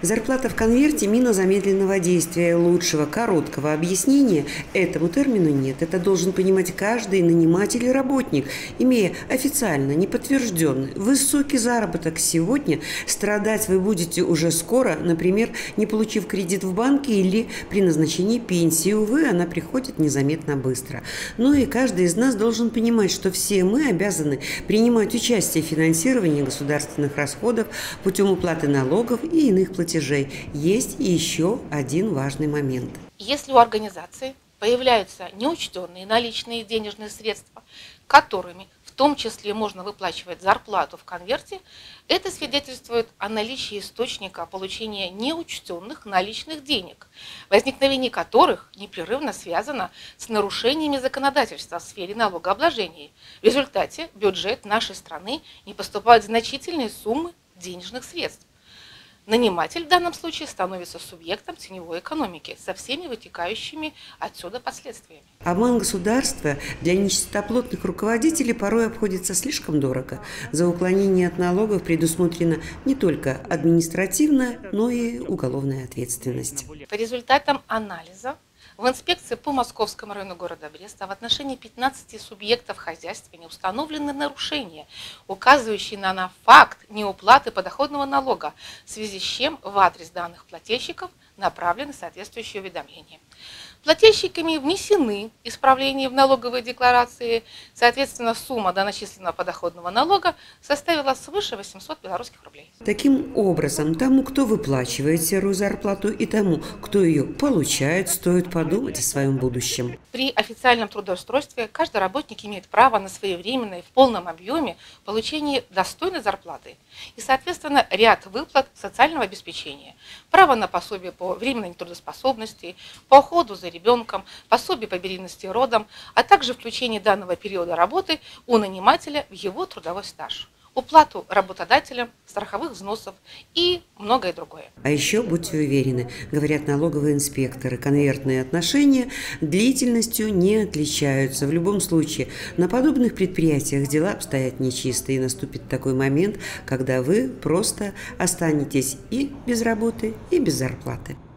Зарплата в конверте – мина замедленного действия. Лучшего короткого объяснения этому термину нет. Это должен понимать каждый наниматель и работник, имея официально неподтвержденный высокий заработок сегодня. Страдать вы будете уже скоро, например, не получив кредит в банке или при назначении пенсии. Увы, она приходит незаметно быстро. Но и каждый из нас должен понимать, что все мы обязаны принимать участие в финансировании государственных расходов путем уплаты налогов и иных платежей. Есть еще один важный момент. Если у организации появляются неучтенные наличные денежные средства, которыми в том числе можно выплачивать зарплату в конверте, это свидетельствует о наличии источника получения неучтенных наличных денег, возникновение которых непрерывно связано с нарушениями законодательства в сфере налогообложения. В результате в бюджет нашей страны не поступают значительные суммы денежных средств. Наниматель в данном случае становится субъектом теневой экономики со всеми вытекающими отсюда последствиями. Обман государства для нечистоплотных руководителей порой обходится слишком дорого. За уклонение от налогов предусмотрена не только административная, но и уголовная ответственность. По результатам анализа в инспекции по Московскому району города Бреста в отношении 15 субъектов хозяйствования установлены нарушения, указывающие на факт неуплаты подоходного налога, в связи с чем в адрес данных плательщиков направлены соответствующие уведомления. Плательщиками внесены исправления в налоговые декларации, соответственно, сумма до начисленного подоходного налога составила свыше 800 белорусских рублей. Таким образом, тому, кто выплачивает серую зарплату, и тому, кто ее получает, стоит подумать о своем будущем. При официальном трудоустройстве каждый работник имеет право на своевременное и в полном объеме получение достойной зарплаты и, соответственно, ряд выплат социального обеспечения, право на пособие по временной нетрудоспособности, по уходу за ребенком, пособие по беременности и родам, а также включение данного периода работы у нанимателя в его трудовой стаж, уплату работодателям страховых взносов и многое другое. А еще будьте уверены, говорят налоговые инспекторы, конвертные отношения длительностью не отличаются. В любом случае, на подобных предприятиях дела обстоят нечисто, и наступит такой момент, когда вы просто останетесь и без работы, и без зарплаты.